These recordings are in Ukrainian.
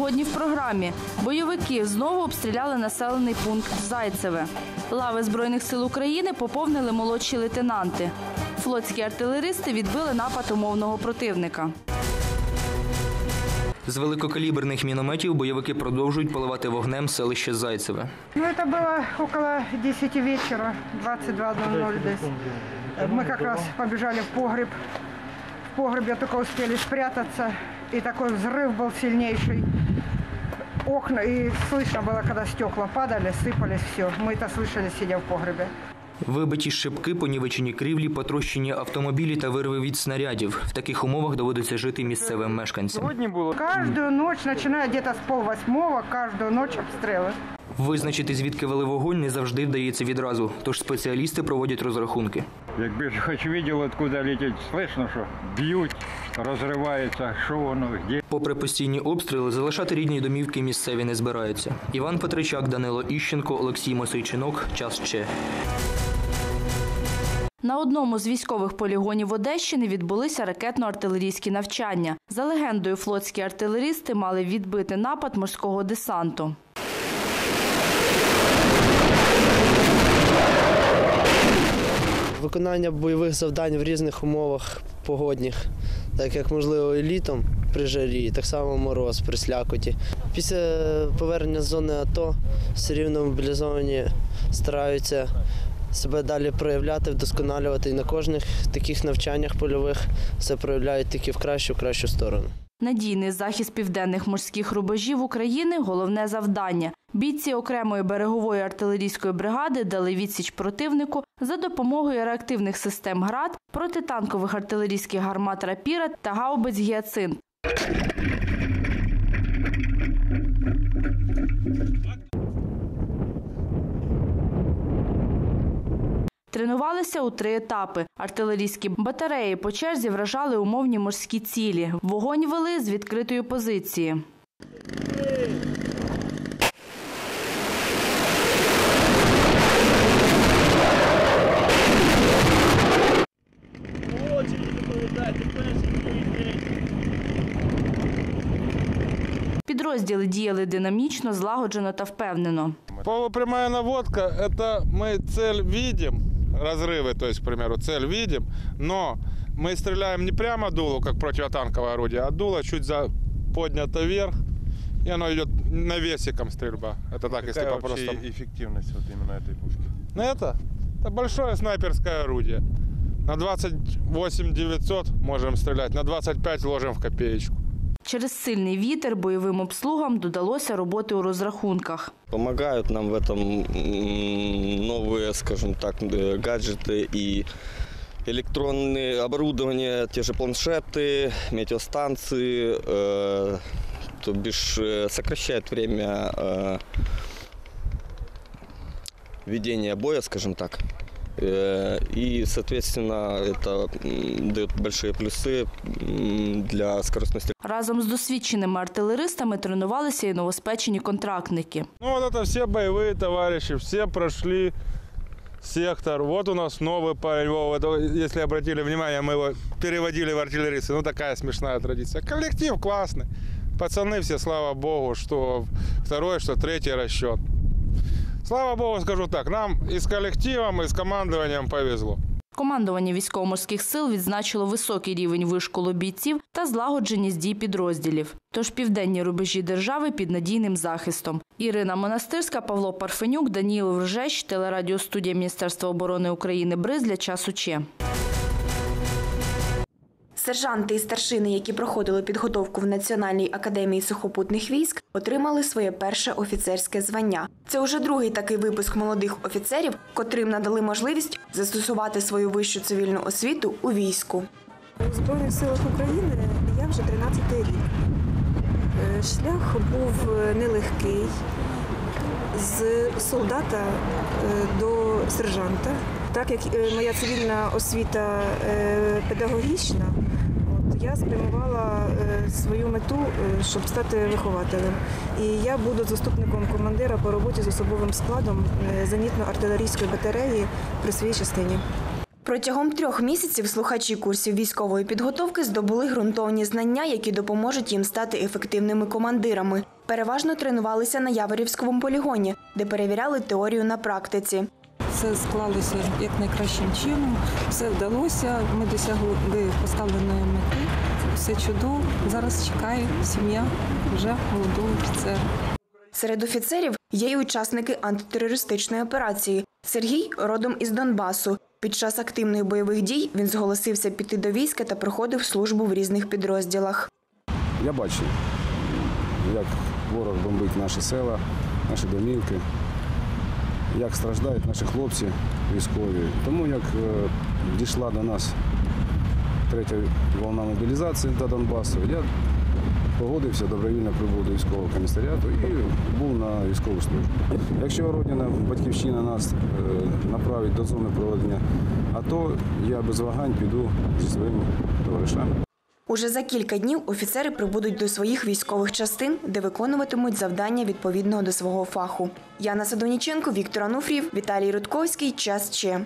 Сьогодні в програмі бойовики знову обстріляли населений пункт Зайцеве. Лави Збройних сил України поповнили молодші лейтенанти. Флотські артилеристи відбили напад умовного противника. З великокаліберних мінометів бойовики продовжують поливати вогнем селище Зайцеве. Це було около 10 вечора, 22:00 десь. Ми якраз побіжали в погреб. В погребе только успели спрятаться, и такой взрыв был сильнейший. Окна, и слышно было, когда стекла падали, сыпались, все. Мы это слышали, сидя в погребе. Вибиті шибки, понівечені крівлі, потрощені автомобілі та вирви від снарядів. В таких умовах доводиться жити місцевим мешканцям. Каждую ночь, начиная где-то с 7:30, каждую ночь обстрелы. Визначити, звідки вели вогонь, не завжди вдається відразу, тож спеціалісти проводять розрахунки. Якби ж хоч бачив, откуда летить, слышно, що б'ють, розривається, що воно, де. Попри постійні обстріли, залишати рідні домівки місцеві не збираються. Іван Петричак, Данило Іщенко, Олексій Мосейчинок. Час ЧЕ. На одному з військових полігонів Одещини відбулися ракетно-артилерійські навчання. За легендою, флотські артилеристи мали відбити напад морського десанту. Виконання бойових завдань в різних умовах погодних, так як, можливо, і літом при жарі, так само мороз при слякоті. Після повернення з зони АТО все рівно мобілізовані стараються себе далі проявляти, вдосконалювати. І на кожних таких навчаннях польових все проявляють тільки в кращу сторону. Надійний захист південних морських рубежів України – головне завдання. Бійці окремої берегової артилерійської бригади дали відсіч противнику за допомогою реактивних систем «Град», протитанкових артилерійських гармат «Рапіра» та гаубиць «Гіацинт». Тренувалися у 3 етапи. Артилерійські батареї по черзі вражали умовні морські цілі. Вогонь вели з відкритої позиції. Підрозділи діяли динамічно, злагоджено та впевнено. Полупрямая наводка – это мы цель видим, разрывы, то есть, к примеру, цель видим, но мы стреляем не прямо дуло, как противотанковое орудие, а дуло чуть поднято вверх, и оно идет навесиком стрельба. Это так, если по-простому. Какая эффективность вот именно этой пушки? Это большое снайперское орудие. На 28 900 можем стрелять, на 25 ложим в копеечку. Через сильний вітер бойовим обслугам додалося роботи у розрахунках. Помогают нам в этом новые, скажем так, гаджеты и электронные оборудования, те же планшеты, метеостанции, то бишь сокращает время ведения боя, скажем так. И, соответственно, это дает большие плюсы для скоростности. Разом з досвідченими артилеристами тренувалися і новоспечені контрактники. Ну вот это все боевые товарищи, все прошли сектор. Вот у нас новый парень, Вова. Если обратили внимание, мы его переводили в артиллеристы. Ну такая смешная традиция. Коллектив классный. Пацаны все, слава богу, что второй, что третий расчет. Слава богу, скажу так, нам і з колективом, і з командуванням повезло. Командування військово-морських сил відзначило високий рівень вишколу бійців та злагодженість дій підрозділів. Тож південні рубежі держави під надійним захистом. Ірина Монастирська, Павло Парфенюк, Даніїл Вржещ, телерадіостудія Міністерства оборони України «Бриз» для часу ЧЕ. Сержанти і старшини, які проходили підготовку в Національній академії сухопутних військ, отримали своє перше офіцерське звання. Це уже другий такий випуск молодих офіцерів, котрим надали можливість застосувати свою вищу цивільну освіту у війську. У Збройних силах України я вже 13-й рік. Шлях був нелегкий. З солдата до сержанта. Так як моя цивільна освіта педагогічна, я спрямувала свою мету, щоб стати вихователем. І я буду заступником командира по роботі з особовим складом зенітно-артилерійської батареї при своїй частині. Протягом 3 місяців слухачі курсів військової підготовки здобули ґрунтовні знання, які допоможуть їм стати ефективними командирами. Переважно тренувалися на Яворівському полігоні, де перевіряли теорію на практиці. Все склалося як найкращим чином, все вдалося, ми досягли поставленої мети, все чудово. Зараз чекає сім'я вже молодого офіцера. Серед офіцерів є й учасники антитерористичної операції. Сергій родом із Донбасу. Під час активних бойових дій він зголосився піти до війська та проходив службу в різних підрозділах. Я бачив, як ворог бомбить наші села, наші домівки, як страждають наші хлопці військові. Тому як дійшла до нас третя волна мобілізації до Донбасу, я погодився, добровільно прибув до військового комісаріату і був на військову службу. Якщо Родина, батьківщина нас направить до зони проведення АТО, я без вагань піду зі своїми товаришами. Уже за кілька днів офіцери прибудуть до своїх військових частин, де виконуватимуть завдання відповідного до свого фаху. Яна Садовніченко, Віктор Ануфрієв, Віталій Рудковський. Час Че.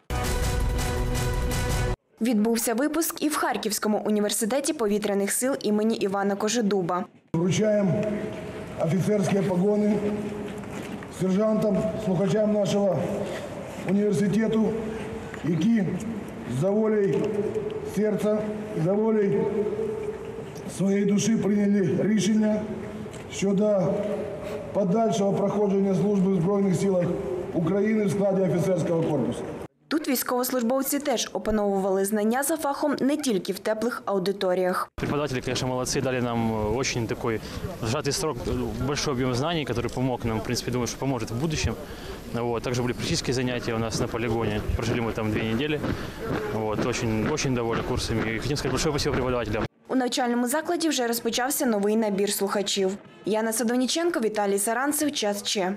Відбувся випуск і в Харківському університеті повітряних сил імені Івана Кожедуба. Вручаємо офіцерські погони сержантам, слухачам нашого університету, які за волею серця, за волею своєї душі прийняли рішення щодо подальшого проходження служби в Збройних силах України в складі офіцерського корпусу. Тут військовослужбовці теж опановували знання за фахом не тільки в теплих аудиторіях. Преподаватели, конечно, молодцы, дали нам очень такой сжатый срок, большой объем знаний, который помог нам, в принципе, думаю, что поможет в будущем. Вот. Также были практические занятия у нас на полигоне. Прожили мы там 2 недели. Вот. Очень довольны курсами. И хотим сказать большое спасибо преподавателям. У навчальному закладі вже розпочався новий набір слухачів. Яна Садовніченко, Віталій Саранцев. Час Че.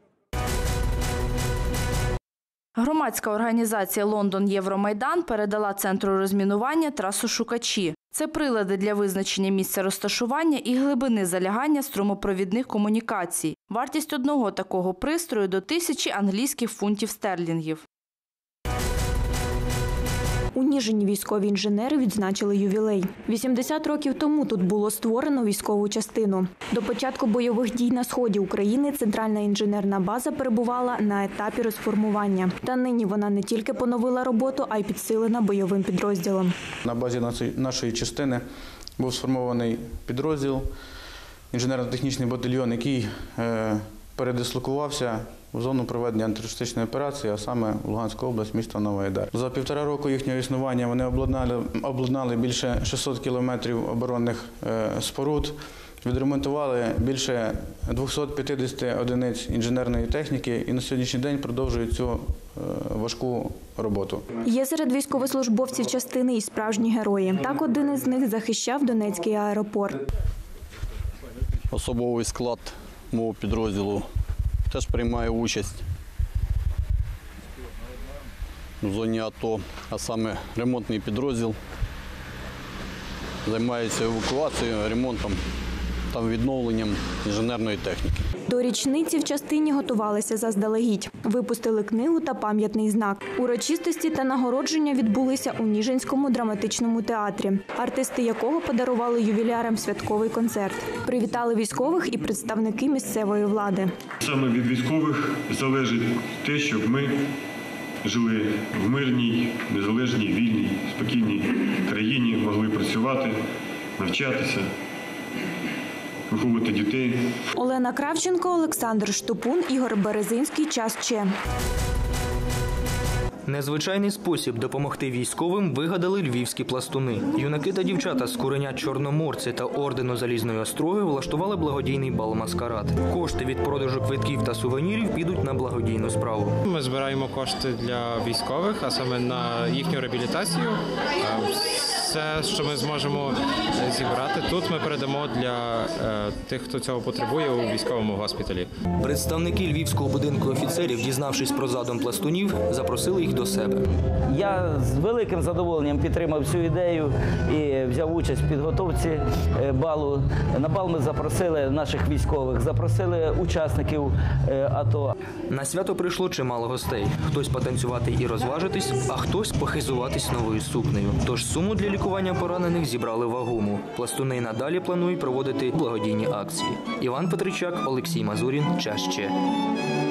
Громадська організація «Лондон Євромайдан» передала Центру розмінування трасу «Шукачі». Це прилади для визначення місця розташування і глибини залягання струмопровідних комунікацій. Вартість одного такого пристрою – до 1000 англійських фунтів стерлінгів. У Ніжині військові інженери відзначили ювілей. 80 років тому тут було створено військову частину. До початку бойових дій на сході України центральна інженерна база перебувала на етапі розформування. Та нині вона не тільки поновила роботу, а й підсилена бойовим підрозділом. На базі нашої частини був сформований підрозділ, інженерно-технічний батальйон, який передислокувався в зону проведення антитерористичної операції, а саме в Луганську область, місто Новоайдар. За 1,5 року їхнього існування вони обладнали більше 600 кілометрів оборонних споруд, відремонтували більше 250 одиниць інженерної техніки і на сьогоднішній день продовжують цю важку роботу. Є серед військовослужбовців частини і справжні герої. Так один із них захищав Донецький аеропорт. Особовий склад мого підрозділу теж приймає участь в зоні АТО, а саме ремонтний підрозділ займається евакуацією, ремонтом та відновленням інженерної техніки. До річниці в частині готувалися заздалегідь. Випустили книгу та пам'ятний знак. Урочистості та нагородження відбулися у Ніжинському драматичному театрі, артисти якого подарували ювілярам святковий концерт. Привітали військових і представники місцевої влади. Саме від військових залежить те, щоб ми жили в мирній, незалежній, вільній, спокійній країні, могли працювати, навчатися, виховувати дітей. Олена Кравченко, Олександр Штупун, Ігор Березинський. Час Че. Незвичайний спосіб допомогти військовим вигадали львівські пластуни. Юнаки та дівчата з куреня «Чорноморці» та ордену Залізної Остроги влаштували благодійний бал-маскарад. Кошти від продажу квитків та сувенірів підуть на благодійну справу. Ми збираємо кошти для військових, а саме на їхню реабілітацію. Все, що ми зможемо зібрати тут, ми передамо для тих, хто цього потребує у військовому госпіталі. Представники Львівського будинку офіцерів, дізнавшись про задум пластунів, запросили їх до себе. Я з великим задоволенням підтримав цю ідею і взяв участь в підготовці балу. На бал ми запросили наших військових, запросили учасників АТО. На свято прийшло чимало гостей. Хтось потанцювати і розважитись, а хтось похизуватись новою сукнею. Тож суму для лікування поранених зібрали вагому. Пластуни надалі планують проводити благодійні акції. Іван Петричак, Олексій Мазурін. Час ще.